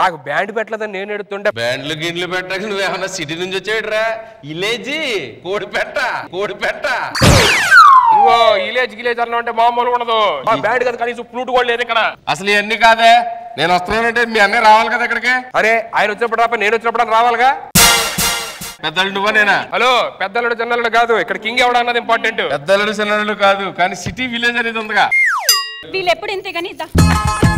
నాకు బ్యాండ్ పెట్టలేదని నేను ఎడుతుండే. బ్యాండ్లు గిడ్లు పెట్టక నువ్వేమన్నా సిటీ నుంచి వచ్చేవిడ్రా? ఇలేజీ కోడిపెట్ట ఇగో ఇలేజ్ అన్న అంటే మామూలు ఉండదు. బ్యాండ్ కదా కనీసం ఫ్లూట్ కూడా లేదు ఇక్కడ. అసలు ఇవన్నీ కాదే, నేను వస్తున్నానంటే మీ అన్నయ్య రావాలి కదా ఇక్కడికి. అరే ఆయన వచ్చినప్పుడు రాప, నేను వచ్చినప్పుడు రావాలిగా. పెద్దలు నువ్వా నేనా? హలో, పెద్దలుడు చిన్నలుడు కాదు, ఇక్కడ కింగ్ ఎవడ అన్నది ఇంపార్టెంట్. పెద్దలుడు చిన్నలుడు కాదు, కానీ సిటీ విలేజ్ అనేది ఉందిగా. వీళ్ళు ఎప్పుడు ఇంతే కానీ